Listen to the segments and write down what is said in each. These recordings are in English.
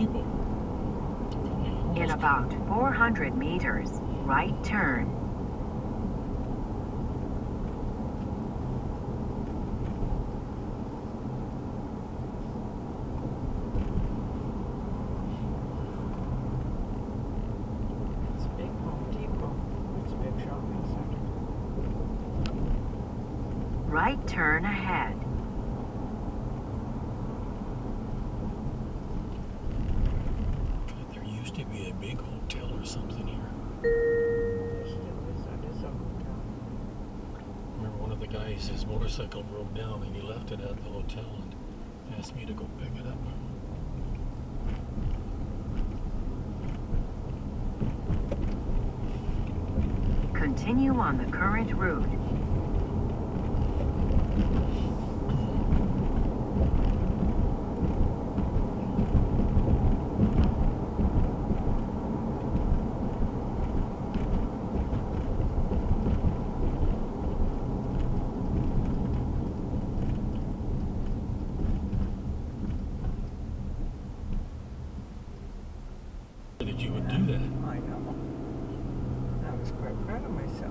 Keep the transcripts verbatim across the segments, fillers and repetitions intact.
people. In about four hundred meters, right turn. It's a big Home Depot. It's a big shopping center. Right turn ahead. There used to be a big hotel or something here. There still is. That is a hotel. Remember one of the guys, his motorcycle broke down and he left it at the hotel and asked me to go pick it up. Continue on the current route. Did you would do that? I know. I was quite proud of myself.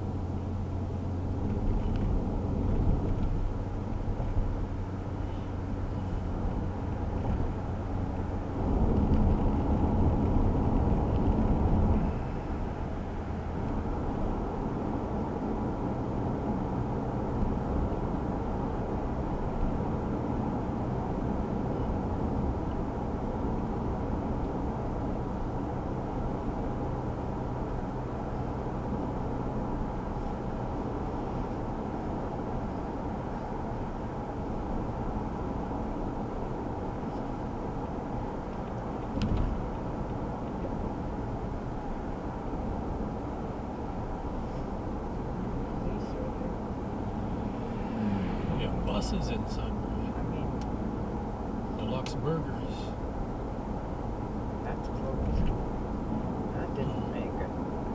Buses in Sudbury. I mean, Deluxe burgers. that's closed. That didn't make it.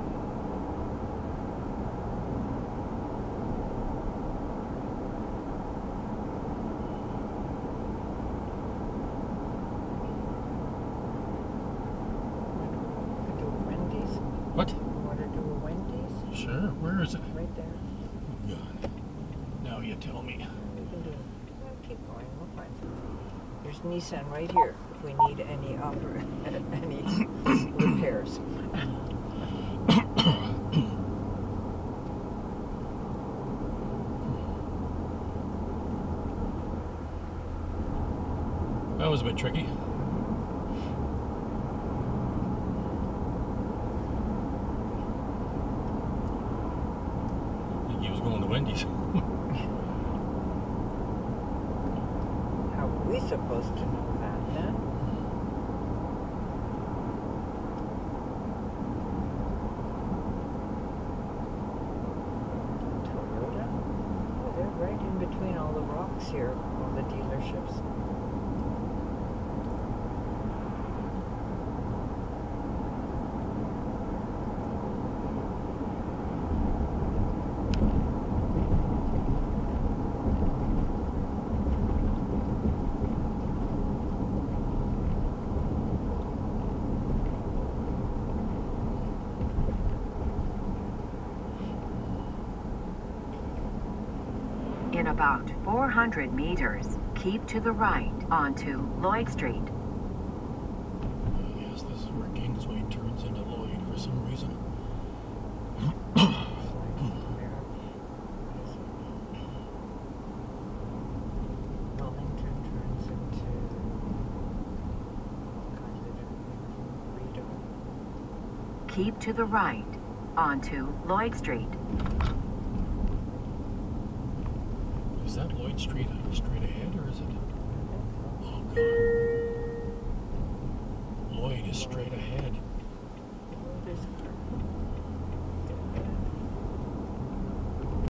We could do a Wendy's. What? You want to do a Wendy's? Sure. Where is it? Right there. Oh, God. Now you tell me. We can do it. Well, keep going. We'll find something. There's Nissan right here if we need any oper any repairs. That was a bit tricky. I think he was going to Wendy's. How are we supposed to know that then? Toyota? Oh, they're right in between all the rocks here, all the dealerships. In about four hundred meters, keep to the right onto Lloyd Street. Yes, this is where Kingsway turns into Lloyd for some reason. Wellington turns into all kinds of different things. Keep to the right onto Lloyd Street. Is that Lloyd Street straight ahead, or is it? Oh, God. Lloyd is straight ahead.